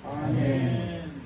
Amen.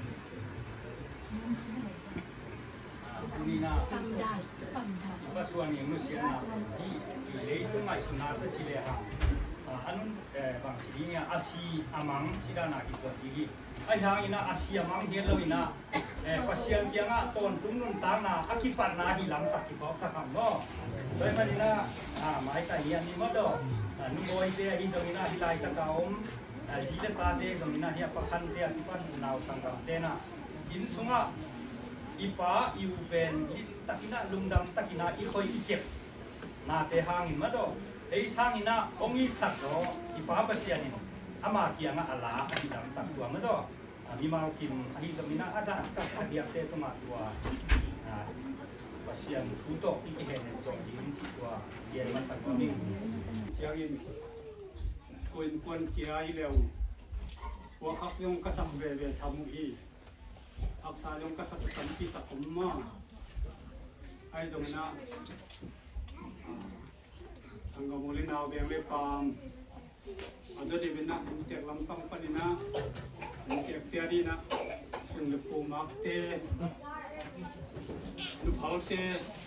Nina, Pasuan yang Nusiana, itu mai sunata cileha. Anun bang cidinya asi amang cidana itu ciri. Ayang ina asi amang helo ina pasian kianga ton tunun tana akiparna hilang tak kipau sakam no. Doi manina mai ta hian ni modo. Numboy te hi domina hilai ta kaum. Jile tade domina hi apakan te akipan nau sangam tena. In sunga ipa iupen takina lungdam takina ikoi ikep na te hangin mado ei sangina ongi sakro ipa basianin ama kianga ala adidam takua mado mi mau kim hi zamina ada ka dia te toma tua basian futo ikihene so din tua dia masak kami Siangin kuan kiai leu wakak yung kasam bebe tamu hi aksa yung kasatutan kita kumma ay dong na ang gamuli na beng le pam ado di bina intek lampang panina intek tiari na sun le pumak te lu halte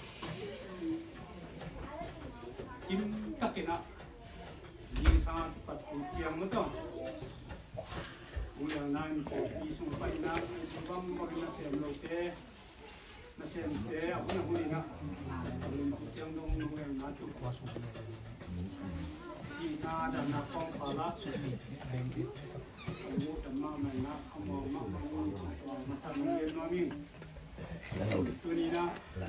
kim takina di sangat pat uciang mo to Ulang nain ko isung pa ina isubang mo na semlote na semte ako na huli na sabing kucing dong nung na tu sina dan na kong pala mo tamma man na amo ma masa nungin namin tunina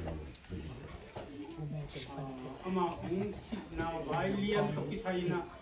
ama kung sit na bailian to kisay na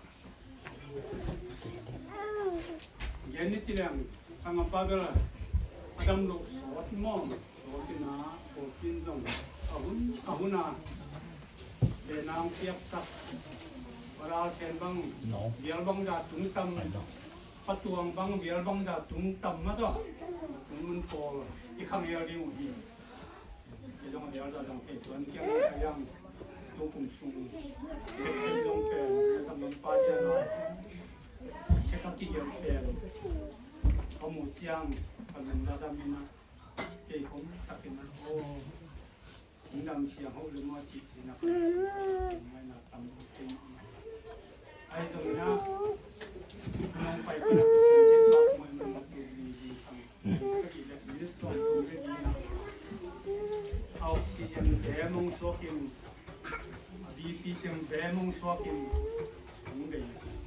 yan ni tilang ang pagal adam lo sot mo sotin na sotin zong ahun na benang piak sak waral ken bang bial bang da tung tam patuang bang bial bang da tung tam ma do tung pol ikang ya liu hi sidong bial da dang pe chuan kyang yang to pung sung dong pe sam pa ya na sekali yang pen, kamu ciang, kamu dalam mina, kehom takina, oh, dalam siang hau lima cici nak, mana tamu pen, ay dona, nong pai pada pesan sesuatu mana mampu di sang, kita ini soal tu jadi nak, oksigen demong sokim, abiti yang demong sokim, mungkin.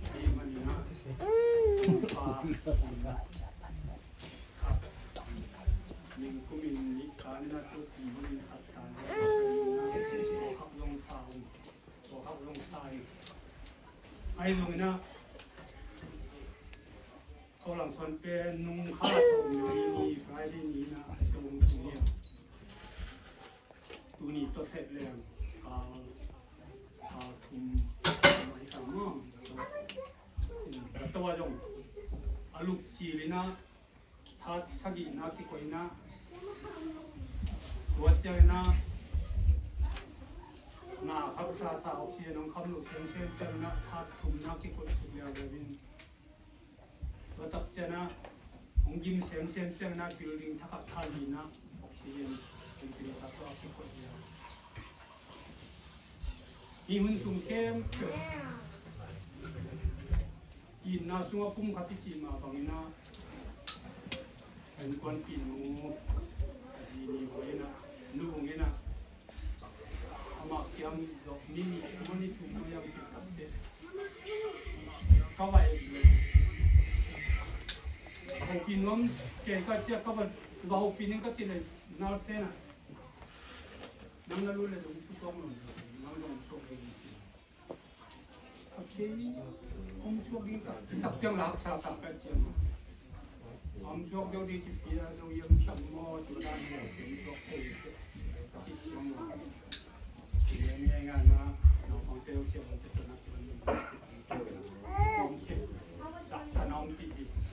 Mình của mình nghĩ cái là tôi thì mình thật cái học long sao học long sai ai rồi naเขาหลังส่วนเป็นนุ่งข้าวส่งมีไฟได้นี้นะตรงนี้ตัวนี้ตัวเสร็จแล้วคุมไม่สามารถตัวจงอาลูกจีลีนะทัดสกินาที่คอยนะตัวเจ้านะน่าพักษาสาวเชียน้องคำลูกเชียงเชียงเจ้านะทัดทุ่มนักที่คอยสุดยอดเลยวินตัวตักเจ้านะของยิมเชียงเชียงเจ้านะบิลดิ้งทักทันดีนะออกซิเจนเป็นสิ่งที่ตัวที่คอยเดียวมีหุ่นสูงเข้มอินนาสุงพุ่มขัดจิมาบางอินาเป็นคนกินงูจีนีหอยนะนูงนะอามาเกี่ยมดอกนี่มันนี่ทุ่งตัวยังติดกับเด็กเขาไปเขากินน้ำเกี่ยก็เจ้าเขาไปเราปีนึงก็จีเลยน่าเท่นะนั่งนั่งรู้เลยตรงทุกตรงเลยนั่งลงโชว์เองโอเคông xuống đi cả tập trung là học sao tập cái chuyện ông xuống đâu đi thì bây giờ đâu yên tâm mò tụi đang ngồi tiếng cho thầy chỉ trong thì nghe ngàn nó còn tiêu xài một cái nó ông chỉ đặt cho nó chỉ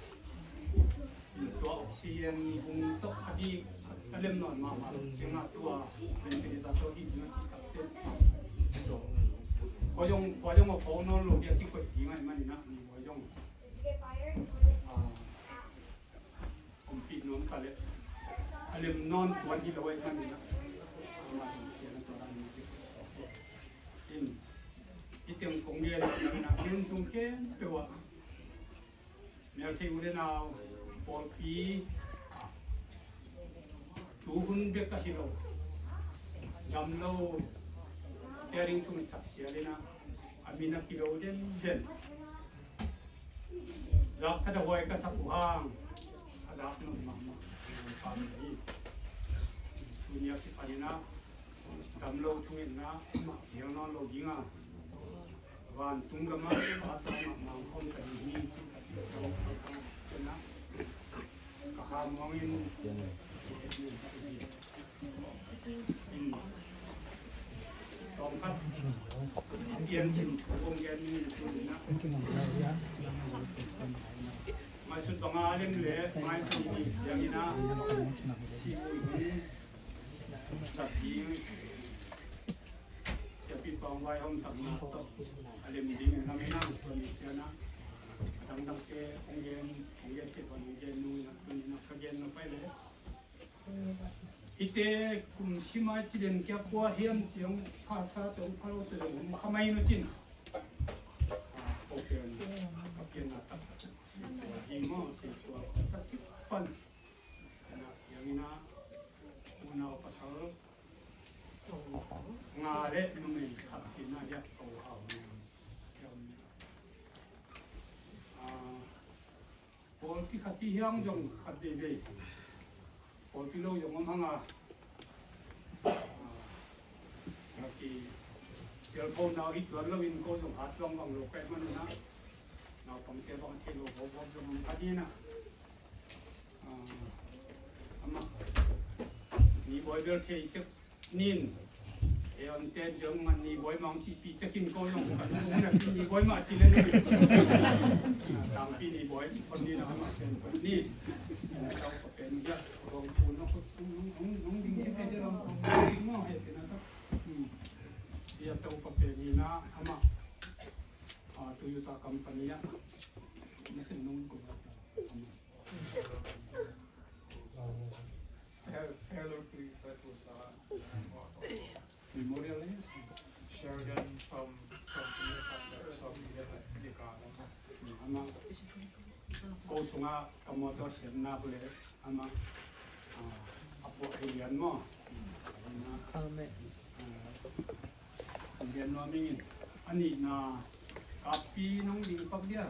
ตัวเชียนบุงตกอดีตเล่มนอนมาเชียงตัวเป็นเป็นตัวที่มันจิตกับเต้นพอยงมาฟ้องน้องลูกเดียวที่คนผีมันนะมีพอยง alim non tuan di lawai kan na masih siapa orang ini item kongian na kian sungken pewa mereka udah now polpi tuhun bekasilo gamlo caring tu saksi alina amina kilo den zak kada hoy ka sa puhang azak no mama pamili dunia ki palina gamlo tungin na ma yono lo ginga wan tunggama ata ma kom ka ni ti ka ti ko na ka mongin tongkat ian sin kong gen ni na maksud pengalim le maksud ini yang ina si ini tapi siapa pawai om tak nak alim ding kami nang tuan na tang ke kong gen ke tuan gen nu na kagen na pai le ite kum sima chilen kya kwa hiam chiang phasa tong phalo te um khamai no chin open na ta ji mo se chua ta ti pan na yamina una pasal ngare no me khapina ya to ha pol ki khati hiang jong khati be Pilo yung mga lagi telepon na itu lawin ko yung hatlang bang lokay man na pangkebang kilo bobog yung kanina ama ni boy bel ke ik nin eon ten yung man ni boy mang chi pi takin ko yung kanina ni boy ma chi le tampi ni boy kon ni na ma ni tao ko pen ya rong puno ko nung ding ke de rong mo he na ta ya tao ko pen ni na ama Toyota company ya mesin nung ko hello to that was memorial Sheridan from ama ko sunga kamotor serna bole ama apo alien mo ame alien no mingin ani na kapi nong ding pag dia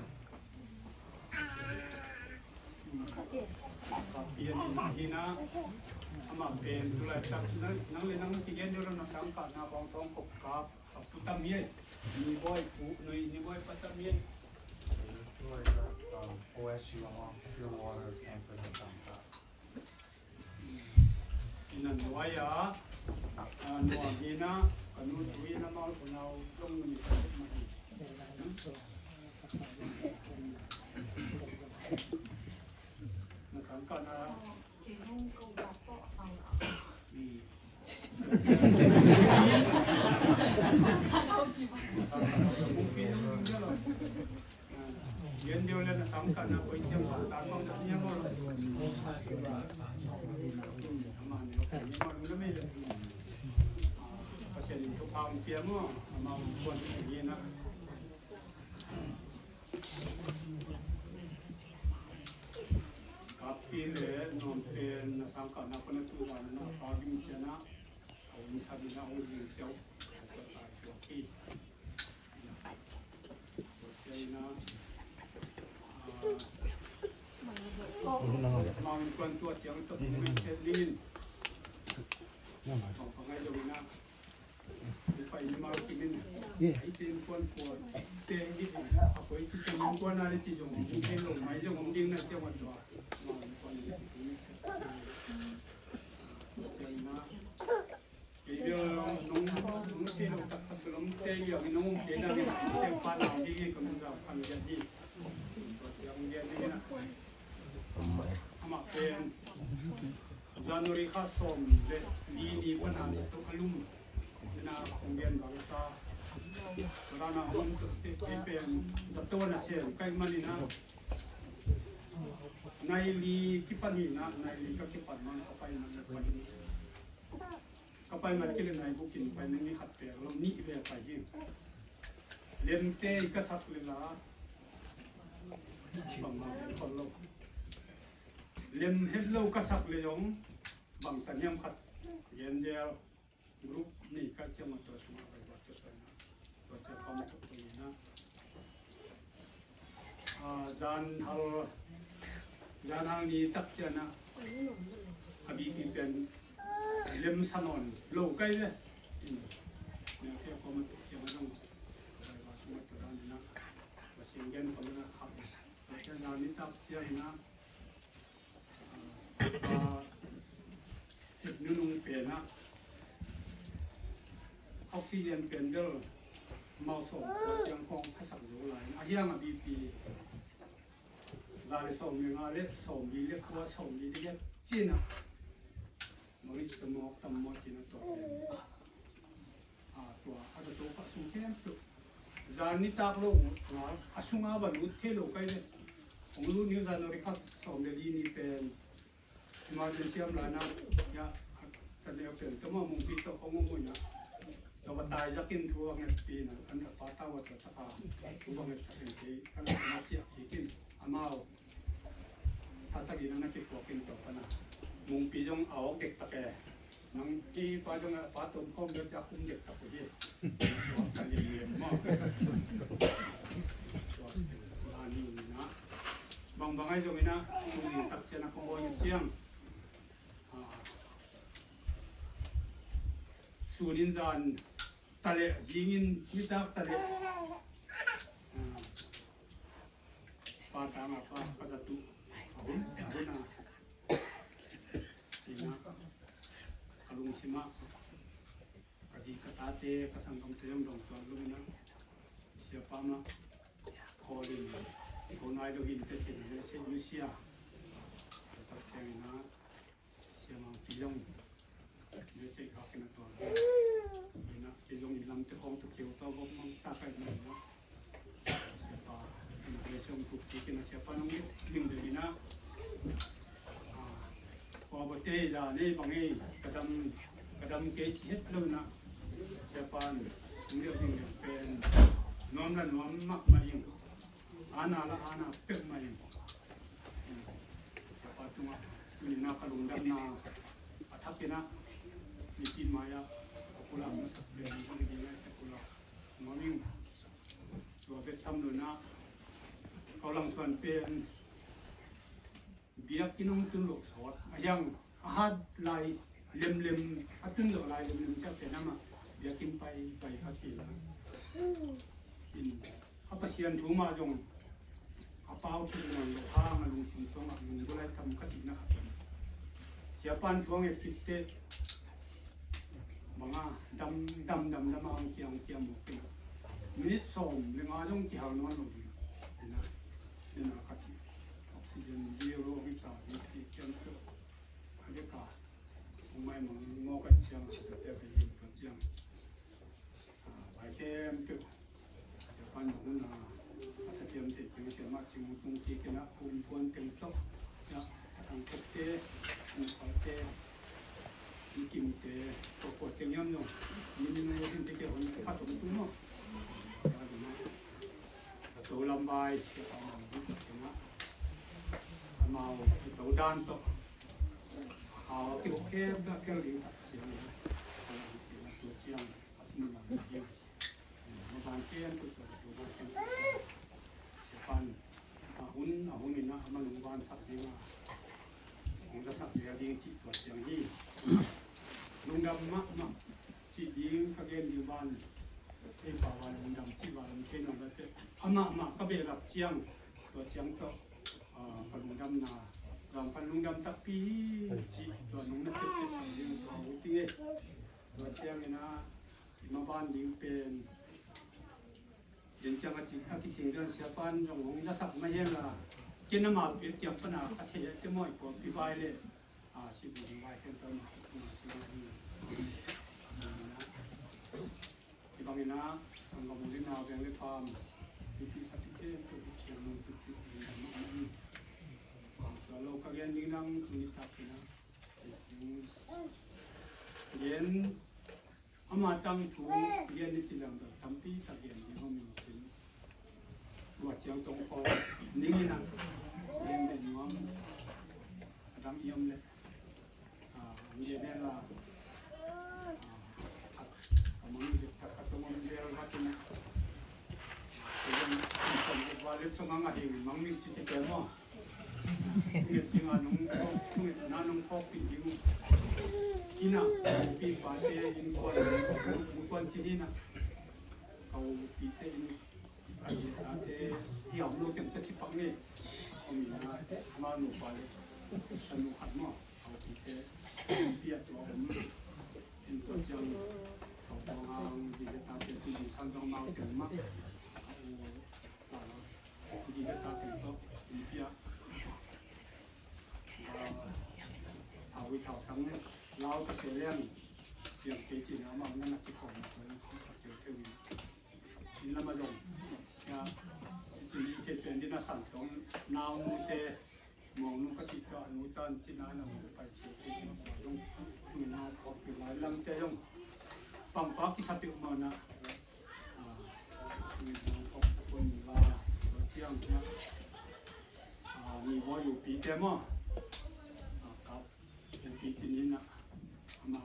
kapi ani hina ama pen tulai tak nang le nang tigen dolo na sangka na bang tong kop kap putam ye ni boy pu ni boy patam ye OSU Stillwater campus in Santa. Ina nuaya, nuagina, kanu tuina mau kunau long ni kasut mati. Nasangka na. Yan dia oleh nasangka na ko itiam tanong na niya mo. Kasi ito pang pia mo, mau buat ini na. Kapi le nompen nasangka na ko na tuwan na pagim siya na. Kung sabi na ang siyaw. Okay. Mau kuan tuat yang tu mencelin. Pangai jauh na. Lepas ini mau kimin. Itu kuan kuan. Tinggi. Apa itu kuan kuan ada cijong. Ini lo mai jauh mungkin nanti awan tua. Kuan ini. Iyo nung kilo tak belum tinggi. Nung kena ni tempat lagi kemudian panjang di. Yang dia ni na. Amaken January kasom le lini wana to kalum na konggen bangsa rana hon to pen to na sen kai manina ในลีกิปันนี่นะในลีก็กิปันมันเข้าไปมันไปก็ไปมันกินในบุกินไปนั่งนี่ขัดเปลือกลมนี่เรียไปยิ่งเลี้ยงเต้ก็สักเลยละบังมาเป็นคนโลกเลี้ยงเฮลโลก็สักเลยยงบังแต่เนี่ยขัดเย็นเดียวรูปนี่ก็จะมาตัวสมาไปวัดตัวสวยนะตัวจะเข้ามาตัวนี้นะจานฮัลนี่ตักเจนะอบีกีเป็นเลี้ยงสนนโลกใกล้เลยเนี่ยแค่เข้ามาตัวยังไม่ต้องไปวัดสมาตัวนี้นะว่าเสียงเย็นเขาไม่นะครับแต่จานนี้ตักเจนะจุดนู้นเปลี่ยนนะออกซิเจนเป็นเด้อเมาส่งยังคงพัสดุไหลอาเฮียงอ่ะบีปีลาเลส่งยังอาเล็กส่งดีเล็กว่าส่งดีเล็กจีน่ะมันมีสมองตั้มมอจีน่ะตัวตัวอาจจะตัวก็สุ่มแค่ตัวจานนี้ตากโลกนะอาสุ่มอาบะลุเทโลกไปเลยของลุนิวจานอริคัสส่งเดลีนี่เป็นมาเจนเซียมลานะยาแต่เดียวเป็นก็มามุงพิษของมุงนะเราตายจะกินทั่วเงี้ยปีนะอันนั้นป้าตาว่าจะสักการทั่วเงี้ยจะเป็นที่กันมาเจียกินอามาถ้าจะกินนั่นกินตัวกินตัวกันนะมุงปีจงเอาเด็กตะแกนังที่ป้าจงป้าตุ่มข้อมเดือดจะคุ้มเด็กตะกี้กันยังเลี้ยงมากอันนี้นะบางไอ้จงนะคุณตักเจนะขโมยเจียงสูนินจานทะเลยิงินมิตรทะเลปาตามาปาปาจัตุหุ่นนะสินะอารมณ์สิมากะจิกะตาเตกะสังคมเตยมดงตัวลุงนะเสียปามาโคดินคนไอ้ดอกอินเตสินเสียมิเซียตัดเสียงนะเสียมังพิลงเดี๋ยวจะเข้ากันตัวนี่นะจะลงอีลำจะของตุกเขียวตัวมังตาไปหน่อยนะเสียปาเป็นเรื่องส่งตุกที่กันเสียปาน้องนิดดึงเดี๋ยวนี้นะพอบทเตยจะเนี่ยบางทีกระดำเกจิเฮ็ดเลยนะเสียปานเรื่องดึงเป็นน้อมละน้อมมักมายิงอาณาละอาณาเป็ดมายิงเสียปานตัวนี่นะขลุ่มดำนาทับกันนะมีกินมายาคุลามุสเบนคนดีนะแต่คุลามอนิ่งตัวเป็ดทำเลยนะเขาลังส่วนเป็นเบียกินน้องตุนหลกสอดยังอาหารลายเล็มอาตุนหลกลายเล็มจะเป็นน้ำอ่ะเบียกินไปพักกินแล้วกินข้าวเสียนถูมาจงข้าวเปล่าที่นอนข้ามาลุงสิงตรงลุงก็เลยทำกระถิ่นนะครับเสียปันช่วงเอฟสิบเตบางอ่ะดำมาเกี่ยงหมดเลยมินิสองเรื่องอะไรต้องเกี่ยวนอนหมดเลยนะกระถิ่นออกซิเจนเยอะโรควิตาที่เกี่ยงตัวอะไรก็ไม่มองงอกันเชียงแต่ไปยิงกันเชียงไปเต็มตัวเดี๋ยวปันของน่ะอาจจะเตรียมติดเป็นเสียมากจริงตรงที่กันนะคุณควรเต็มโต๊ะนะทางเตะมีขอเตะมีกินเตะตัวปวดเต็มย่ำเนาะมีในที่ที่เกี่ยวกับพัดตุ้มตุ้มเนาะตัวลำบายจะทำนะมาตัวด้านตัวเขาที่โอเคก็แค่ลิ้นเสียงตัวเชียงมือเชียงมาบางเกียนตัวเชียงเสียปันหุ่นนี่นะมันลงบ้านสักดีว่าของจะสักเสียดีที่ตัวเชียงที่ลุงดำมากที่ยิงกระเด็นอยู่บ้านที่ป่าวันลุงดำที่บ้านเป็นอะไรเต้มาก็ไปรับเชียงตัวเชียงก็พลุงดำนาลำพันลุงดำตะปีจีตัวน้องนักเตะสายยังตัวหุ่นที่ตัวเชียงนะมาบ้านยิงเป็นยังจะมาจิกที่จริงเรื่องเสียปันจงหงจะสักไม่เห็นละเจนมาเปลี่ยนเกี่ยวปัญหาเทียจะมั่วกว่าพิบายเลยสิบุญไว้กันตอนที่บางนะสังคมที่นาเป็นเรื่องความที่สักที่เจ้าที่เชียงนุ่งที่ที่ดีมากๆส่วนโลนังมีตับนะเย็นอามาตั้งถูเย็นนี่ที่หลังแบบทำปีตะเย็นที่เขามีสิ่งวัดเชียงตรงคอนี่นะเย็นเป็นน้อมดำเยี่ยมเลยเย็นเนี่ยละมันมีแต่กระตุ้นมันเยอะมากนะว่าเล็บสมองอะไรมันมีจิตใจมั้งเรื่องจริงอ่ะน้องน้าน้องพ่อปีจริงกินอ่ะปีป้าเต้ยินคนมุกคนที่นี่นะเขาปีเต้ยินไอ้อาเต้ที่เอาลูกเต็มที่ปังนี่เขามีนะมาหนูไปสนุกขัดมั้งเขาปีเต้ปีอ่ะตัวผมเป็นตัวเจ้าเขาบอกว่าดีแต่ตาเต้ที่สั่งจองมาเต็มมากดีก็ตาถึงก็มีเพียเอาวิชาทั้งเราจะเสียเรื่องเสียงปีจีนเอามานั่นนักที่ผมเลยเกี่ยวกับนี่ละมาลงนะจีนเกี่ยวกับที่น่าสั่นของนาวมุเตมองนุ่งกติกานุตันจีน่าหนังไปเกี่ยวกับลงมีนาวพอเป็นหลายลำเตยงปังปักที่ทับอยู่มานะมีนาวพอคนลาเที่ยงเนี่ยมีว่าอยู่ปีเต็มอ่ะครับเป็นปีจีนนะมา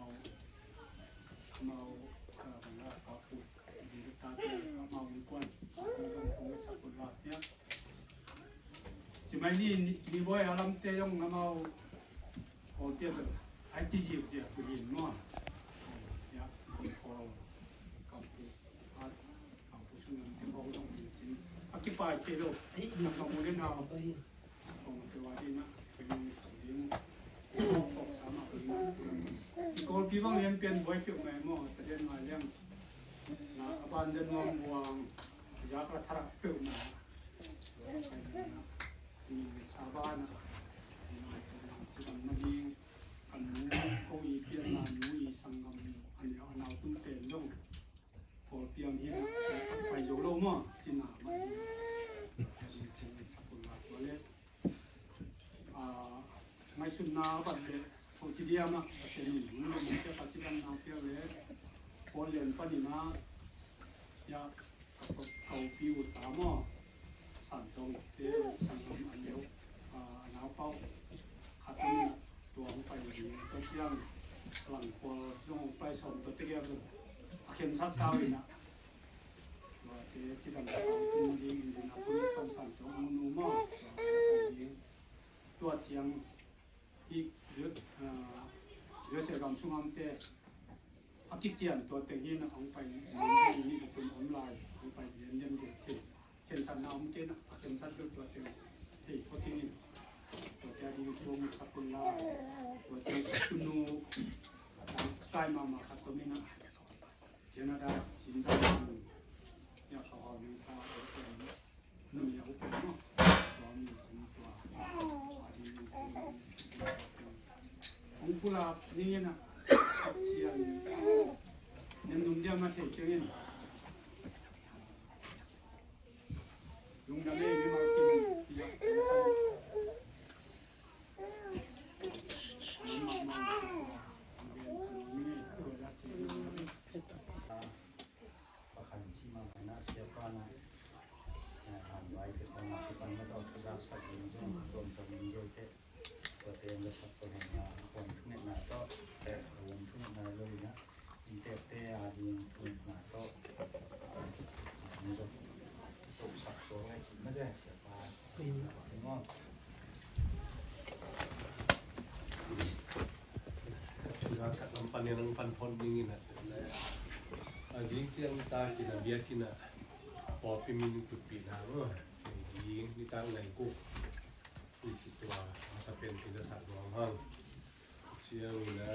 ผมว่าครับปุ๊บดีก็ตาเต้มาอุ่นกวนคงสักคนละเนี่ยจิไม่นี่มีว่าอารมณ์เตยงมาโอเทียบไอ้จีจีเดียวคือหินมั่วเนี่ยพอครับปุ๊บเอาผู้ช่วยที่เขาต้องมีจริงอากิปายเกโลทำมูลนาของตัวดีนะเป็นสิ่งของสามารถเป็นก็พี่บางเรียนเป็นบ่อยเกี่ยวกับมั่วแต่เรียนมาเรื่องนะบ้านเดินมองวางยากระทะเกี่ยวนะมีชาวบ้านนะที่มันมีอันนู้นเขาอีเพียงนั้นนู้นอีสังกัมอันนี้อันเอาตุ้มเต็มลงพอเพียงเฮียไปโยโลมั่วจีน่าไม่สุนนาบัดเลยเขาจีเดียมาเป็นหนึ่งมันจะปัจจุบันนาเพียเลยพอเรียนปนิมาอยากเขาพิวตามอสั่นตรงเที่สั่งทำอันเดียวน้าเป้าขัดตัวของไปอยู่ตัวเที่ยงหลังพอลงไปส่งตัวเตี้ยเลยเข็มซัดเช้าอีกนะว่าที่ดังตัวดีดีนะตัวต้องสั่นตรงนูมอตัวเชียงอีกเยอะเสียกำช่วงแต่อากิจเจียนตัวเต็งยินของไปนี่เป็นออนไลน์ของไปเรียนเด็กเห็นสันน้ำเกณฑ์เห็นสันตัวเต็งที่พอที่นี่ตัวแกดีตัวมีสักคนละตัวเจ้าคุณนูใต้มาครับตัวนี้นะเจนาดาจินดาอยากเขาเอาเงินตาเอาไปหนุ่มอยากอุปถัมภ์ตัวมีสิ่งตัวของผู้หลับนี่นะเชียนเนี่ยนุ่มเดียวมาเทเจอเนี่ยลุงดำเองนี่มากินที่ยักษ์ประคันที่มาในนาเสียก้อนนะอ่านไว้เป็นประมาณที่ปันไม่ต้องทุกสักอย่างเช่นรวมตัวมีเยอะแยะตัวเต็มและสับตัวแห่งนาคนทุกเนี่ยนาก็แต่รวมทุกนาเลยนะมีแต่เตะอาดีทุกนาก็มีก็สุขสักตัวให้จิตไม่ได้เสียปาถึงว่า Sudah sak lampan yang pon dingin na. Ajing siang kita kina biar kina kopi minum kopi na mo. Jing kita ngai ku. Itu tua masa pen kita sak doang. Siang na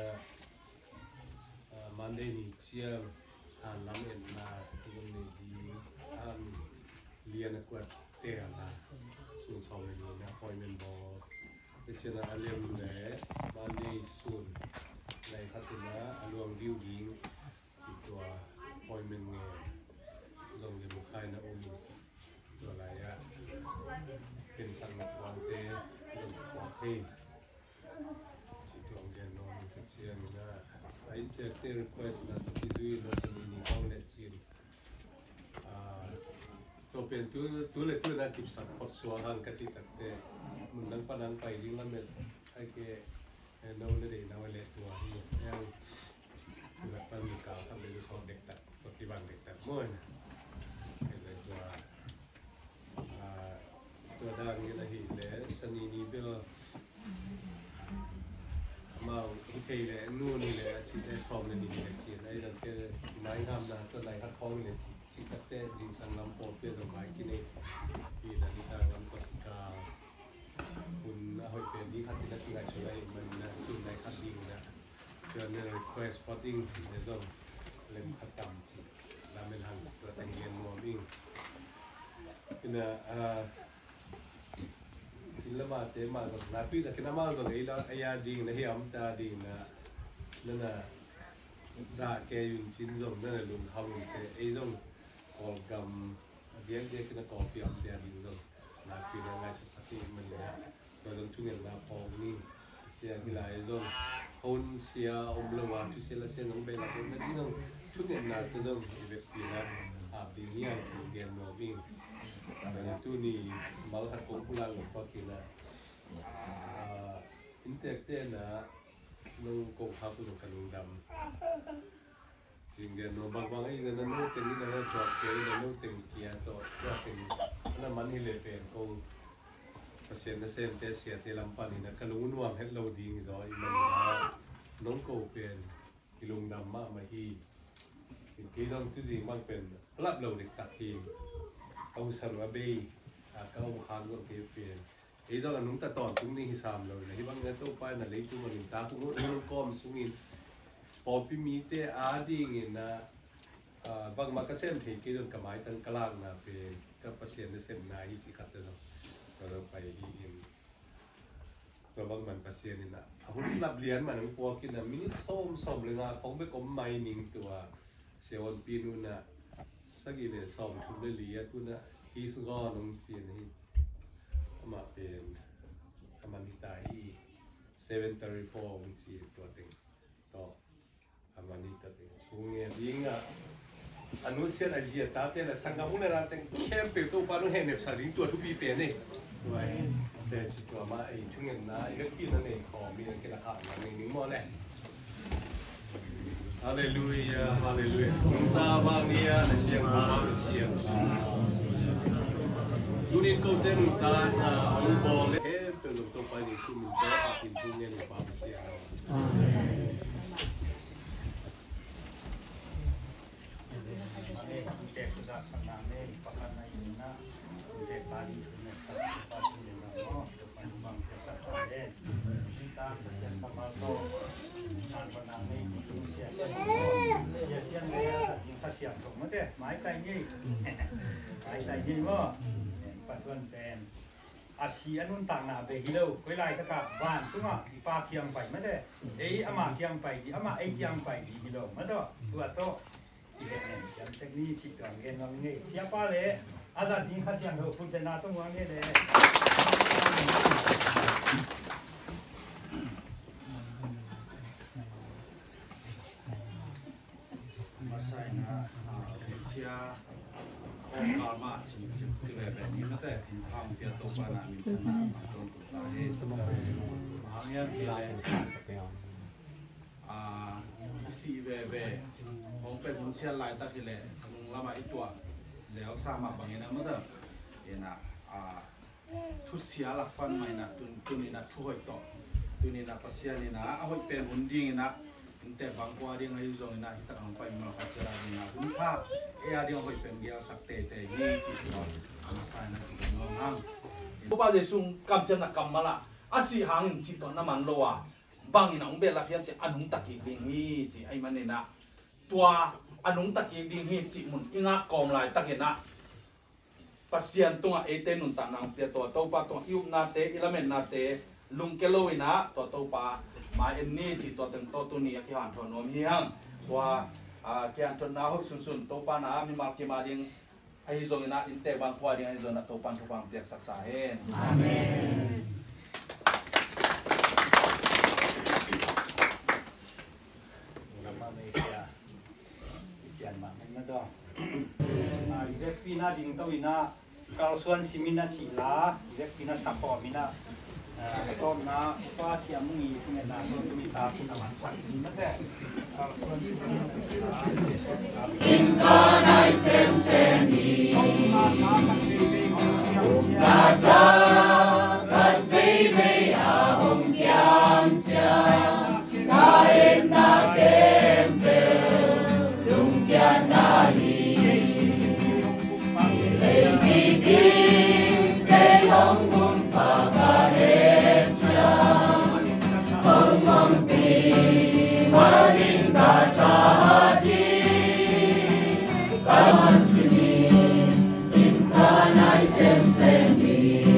Monday ni siang lam en na tunggu ni di lian kuat teh na. Sun sau ni na appointment board. Kecina aliam le Monday sun. ในพัฒนาอารมณ์ดิวยิงจิตตัวพอยเมนเงยลงในบุคคลนะองค์ตัวอะไรอะเป็นสังกัดวันเตลงตัวเท te request na tidui na sa ni kong let chin to pen tu le tu na kip support suahan ka chi takte mun nang panang pai ding la met ai ke no le de na le tu hi yang la pan mi ka tham le so dek ta to ti bang dek ta mo na leตัวดังนี่ละหิเลสนีนี่เบลมาโอเคเลยนู่นนี่เลยชิดไอ้ซอมนี่เลยชิดไอ้ดันเกนายทำนะตัวไหนฮัดคองเลยชิดกัดเต้จิงสังลำโพเพื่อดอกไม้กินเองที่ดันนี่ทางลำก็กาคุณเอาไปเป็นนี่คัดที่นักที่ไหนช่วยมันนะส่วนไหนคัดดิ้งนะเกินเลยเควสปอตติ้งในโซนเล่นคัดต่ำจิลาเมนฮันตัวแต่งเรียนมัววิ่งคือนะอิลมาเตมาก็นาปีแต่กินมาก็เลยแล้วไอ้ยาดิ่งนะเฮียมตาดิ่งนะนั่นน่ะด่าแกยุ่งชิ้นส่งนั่นน่ะลุงเขาลุงเตไอ้ส่งกอลกำเดียกกินกอลเปียมเดียดิ่งส่งนาปีนั่นไงชุดสักทีมันเนี่ยเราต้องทุ่งเงินนาพองนี่เสียกี่หลายส่งคนเสียอมละวันทุเสียละเสียน้องเบลล์คนนั้นที่ต้องทุ่งเงินนาจะต้องเว็บปีนะอาบดิ่งเฮียถึงเกมโนวิ่งแต่ตัวนี้มาแล้วถ้าผมพูดแล้วก็กินนะอินเตอร์เต้นะนุ่งกงข้าวตัวกันนุ่งดำจริงเดี๋ยวบางไอ้เนี่ยนั่นนุ่งเต็มนี่นะจอดเกลือนุ่งเต็มเกียร์ต่อก็เป็นนั่นมันนี่เลยเป็นกงเปอร์เซ็นต์นะเซนเตเสียเตลำปันนี่นะกระลุงนุ่มให้เราดีจอยมันนะน้องโกเป็นกิลุงดำมากมาที่ที่ต้องที่จริงมันเป็นรับเราเด็กตัดทีเอาสารวัตรเบย์ก็เอาข้าวก็เปลี่ยนไอ้เจ้าหนุ่มตาตอนตุ้งนี่สามเลยนะที่บางเงี้ยตัวไปน่ะเล็กตัวมันตาคุณนุ่งก้มสูงอินพอพี่มีเตอาดีเงี้ยนะบางมาก็เส้นถี่กี่เดือนกับไม้ตั้งกลางนะเป็นก็เปอร์เซ็นต์ในเส้นนายที่ขัดเนาะเราไปที่อินตัวบางมันเปอร์เซ็นต์นี่นะคุณรับเรียนมาหนึ่งพวกกินนะมินิส้มเลยนะของไปก้มไม้หนึ่งตัวเสียวันปีนู้นนะสักกี่เดือนส้มทุนได้เลียตัวนะที่สุกน้องเสียนี่มาเป็นธรรมนิตาที่734มันสีตัวเต็งก็ธรรมนิตาเต็งช่วงนี้ยิ่งอนุเสียอาเจียตาเต้นสังกัดมุ่งในร้านเต็งเข้มเปรี้ยวตัวปานุเห็นเนี่ยสาริงตัวทุกปีเป็นนี่ด้วยแต่จิตตัวมาไอ้ช่วงนี้นะไอ้ที่นั่นเองขอมีอะไรกันนะครับอย่างนี้มั่วแหละฮาเลลูยาฮาเลลูยาตาบางเนียเสียงของเราเสียงดูนี่ก็เต้นตาลูกบอลเอ๊ะเป็นลูกตัวไปในสุ่มตัวอาทิตย์ดูเนี่ยในความเสียงเด็กผู้ชายสังนาเมฆประกันในอินนะเด็กบาลีในสังกัดเสียงเราเนาะเดี๋ยวไปฟังภาษาไทยนี่ตามเสียงธรรมะโลทานประนามเมฆยุ่งเสียงเสียงเลยยิ่งถ้าเสียงส่งมาเด้หมายใจยี่หมายใจยี่ว่าปัจจุบันเป็นอาชีพนุ่นต่างหน้าเบกิโลคุยไล่สักการบ้านตุ้งอ่ะปาเคียงไปไม่ได้เอ้ยอามาเคียงไปดีอามาไอเคียงไปดีกิโลไม่ได้ตัวโตอีกเนี่ยเสียงเทคนิคที่ตรงเงินเราเนี่ยเสียป้าเลยอาจารย์ยิ่งข้าเสียงเราพูดเป็นนาต้องวางเนี่ยเลยมาใส่นะเสียองค์การมาที่แบบนี้นะแต่ทำเพียรตัวบ้านมีขนาดมาตรงตัวตาให้สมองหางยังที่เลยสีแบบของเป็นมุนเชียลายตะกี้เลยมุงละมาอีตัวแล้วสามารถบางอย่างนั้นมั้งเถอะเห็นนะทุเสียหลักฟันใหม่นะตุนนี่นะช่วยต่อตุนนี่นะปัสยานี่นะเอาไว้เป็นหุ่นดิ้งนะแต่บางกว่าเรื่องอายุจงนะที่ตั้งไปมาพัฒนานี่นะหุ่นผ้าเออเดี๋ยวไปเป็นเกี่ยวสักเตะยี่จีก่อนมาใส่นะที่น้องห้างผู้ป่วยสูงกำจัดนักกำมาละอาศัยหางจีตอนน้ำมันโลอ่ะบางอย่างเบลล์เพียงจะอนุตะกี้ดิ้งฮีจีไอ้มันเนี่ยนะตัวอนุตะกี้ดิ้งฮีจีมุนอิงะกอมลายตะกี้นะปัสยานตัวเอเตนุนตานางเตียตัวตัวปะตัวอิวนาเตอิลาเมนนาเตลุงเกโลวินะตัวปะมาเอ็นนี่จีตัวตึงตัวนี้ที่หันทนนมเฮียงว่าแกนทนนาหุสุนตัวปะนะมีมาเกมาดิ้งไอ้โซนะอินเตบางกว่าดิ้งไอ้โซนะตัวปันทุกบางเตียสักสาเหตุอาเมน na ding to ina kalsuan simina chila vek pina sapo mina to na pa siamungi pune na mi ta puna wan sak ni na de kalsuan inkanai sem semi na cha kat baby a hong kyam cha na em na kem pe dung kya na hi lei ki ki te hong kum pa ka em cha hong hong pi ma ding ta cha ji kaman simi in ka nai sem sem mi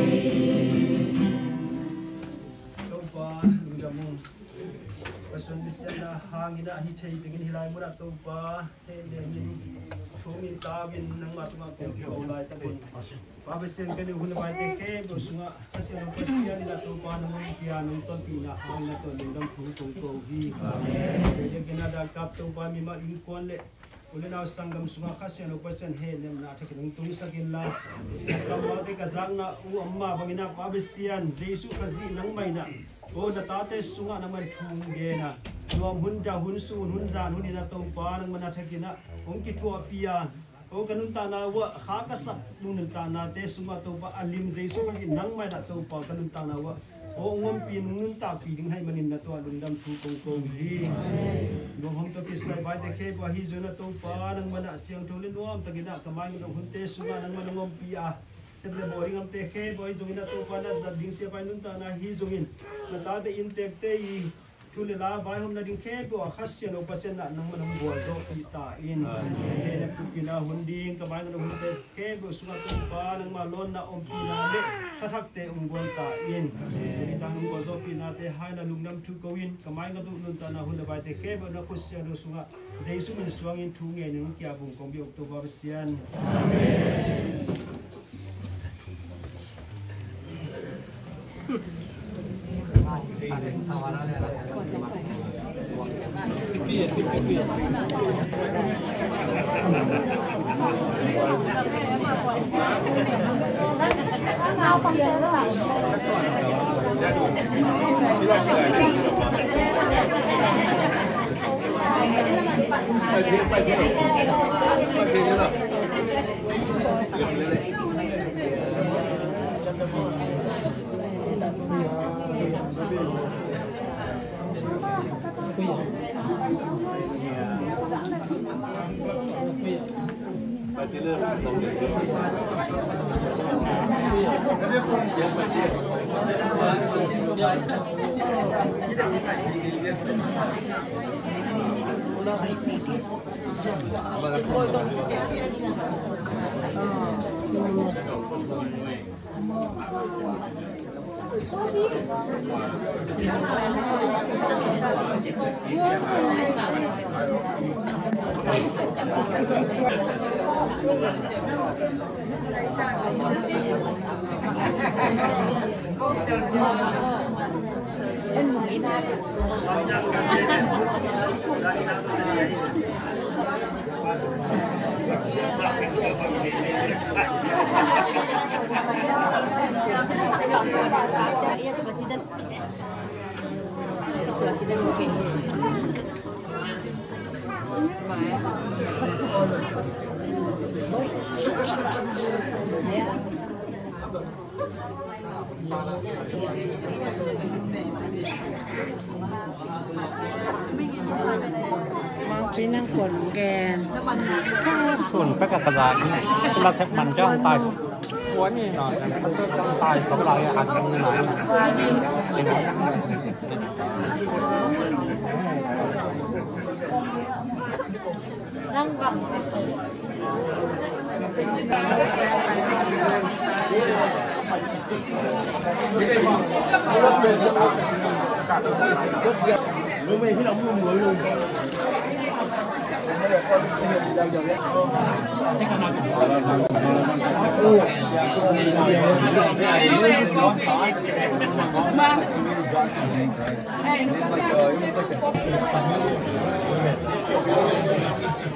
Pasun bisana hangina hi chei pingin hilai mura topa he lemin thomin tawin nang matma ko olai ta kun pa besen kani hun bai te ke bosunga asian pasian ila topa nang piano ton pina hangna to lindam thu tong ko hi amen ye gena da kap topa mi ma in kon le ulena sangam sunga khasian opasen he lem na thekin tung sakin la kamwa te kazang na u amma bangina pa besian jesu kazi nang mai na o na tate sunga nang man thung ge na nuam hun ja hun sun hun zan hun ina tong pa nang mana thakina ong ki thua pia o kanun ta na wa kha ka sap nun ta na te sunga to pa alim jesu ka nang mai na to pa kanun ta na wa o ngom pi nun ta pi ding hai manin na to lundam thu kong kong hi no hom to pi sai bai de ke pa hi zona to pa nang mana siang tholin nuam takina kamai ngom hun te sunga nang mana ngom pi a seble boring am te ke boy zungina to pa na zabding se pai nun ta na hi zungin na ta de in tek te i thule la bai hom na ding ke bo khasian o pasen na nang manam bo zo pi ta in he na pu pina hunding ka bai ngom te ke bo sunga to pa nang ma lon na om pina le thak te unggon ta in ni ta hum bo zo pina te hai na lungnam thu ko in ka mai ngam nun ta na hun bai te ke bo na khosian do sunga jesu min suang in thu nge nung kya bung kom bi ok to ba sian amen Pinang kon gen. Xuân tất cả các dạng chúng ta sẽ bắn cho ông tài cuốn như nó phân tích trong tài sống lại ăn như này Đang vọng. Mình cái đóng luôn luôn.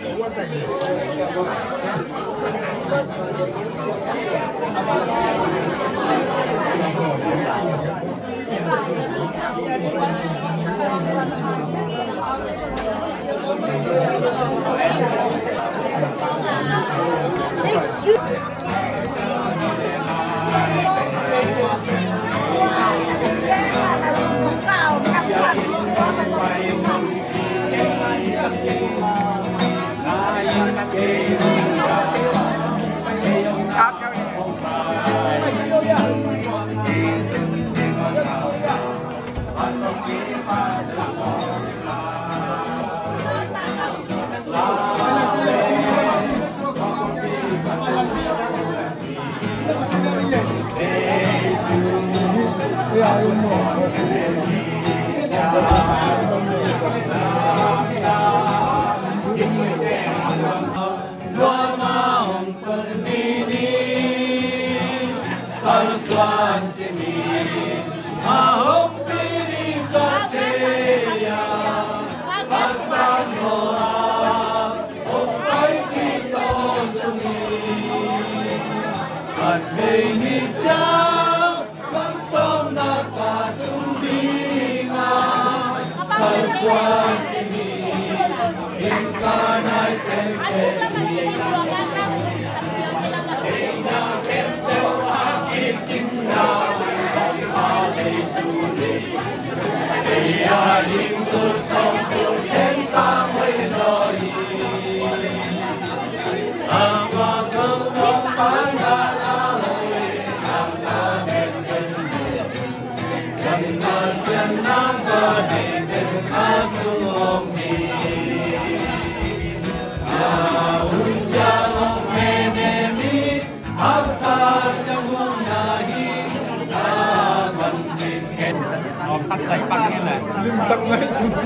Tắt tay bắt như này. Tắt ngay.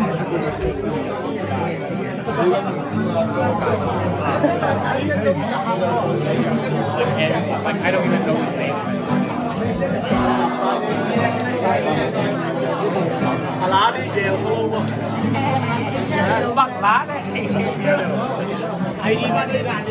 I don't even know the name. Lá đi kèo luôn mà. Bắt lá đấy. Ai đi bắt đi làm đi.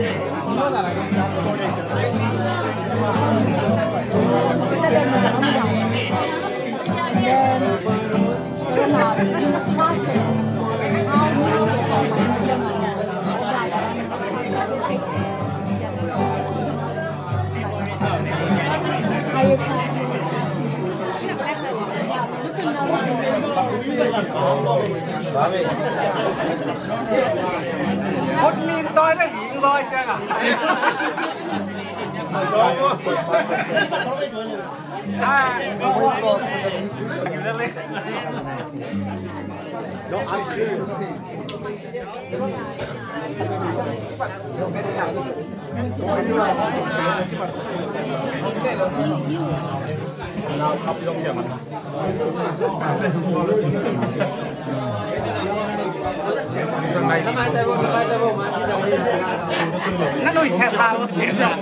Một nghìn tôi là nghỉ rồi chứ à? No, I'm serious. Nó nuôi xe thao nó tiền ra.